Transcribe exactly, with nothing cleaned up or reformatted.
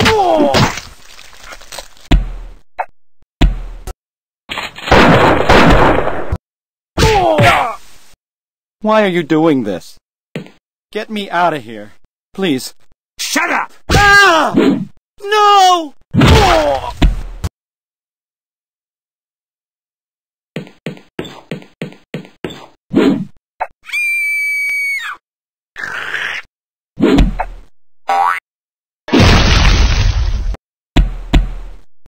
Why are you doing this? Get me out of here. Please. Shut up! Ah! No!